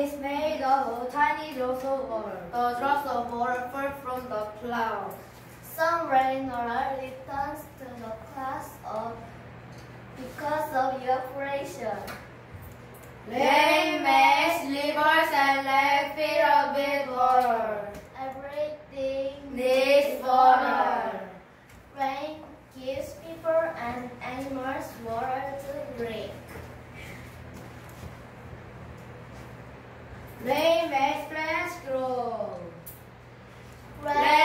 is made of tiny drops of water. The drops of water fall from the clouds. Some rain returns to the clouds because of evaporation. Rain makes rivers and lakes filled with water. Everything Needs water. Rain gives people and animals water to drink. Rain makes plants grow. Rain